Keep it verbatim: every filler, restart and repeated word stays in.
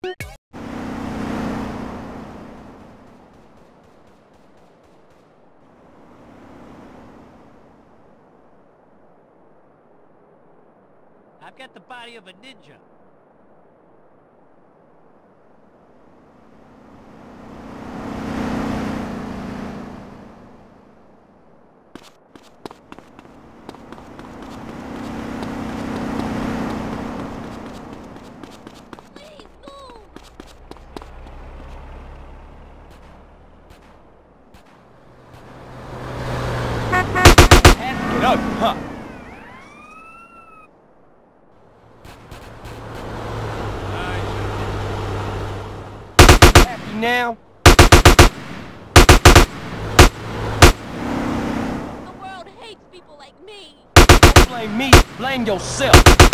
I've got the body of a ninja. Please move! Get up, huh? Now? The world hates people like me! Don't blame me, blame yourself!